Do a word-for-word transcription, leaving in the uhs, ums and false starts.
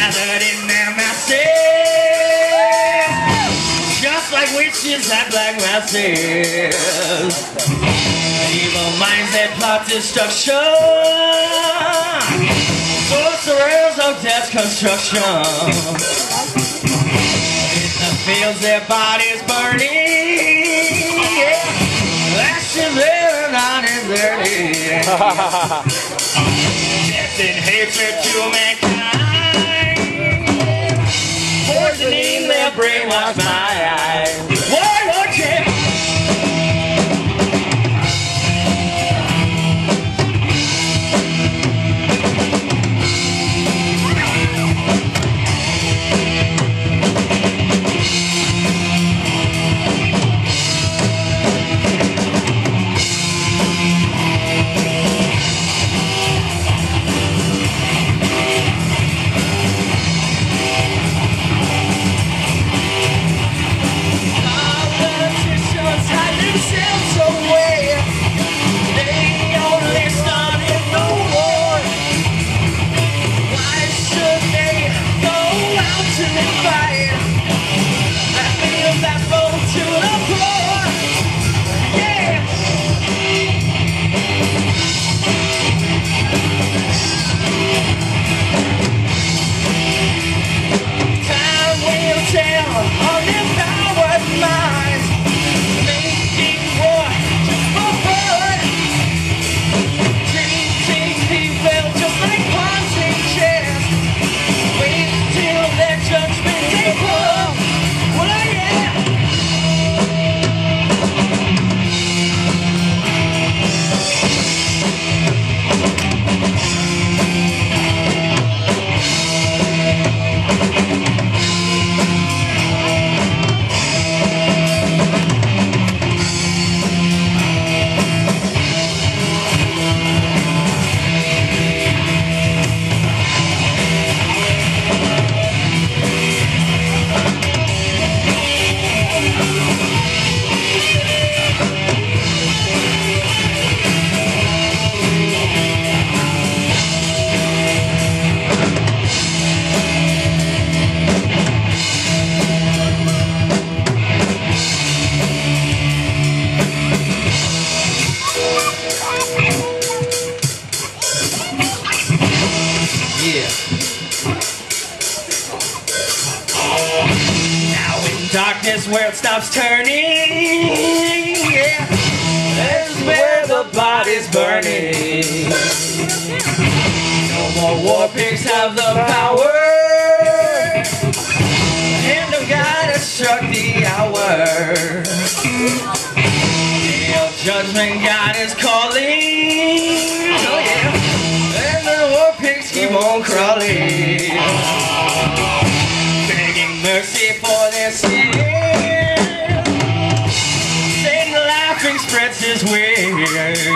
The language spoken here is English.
gathered in their masses, just like witches at black masses. Evil minds that plot destruction, sorcerers of death construction. In the fields their bodies burning, yeah. Ashes there and on is dirty. Death and hatred to mankind, poisoning their brainwashed minds. Why won't you? Darkness where it stops turning, yeah. This is where the body's burning. No more war pigs have the power, and the God has struck the hour. Day of judgment, God is calling, oh yeah. And the war pigs keep on crawling, mercy for their sin. Satan laughing spreads his wings.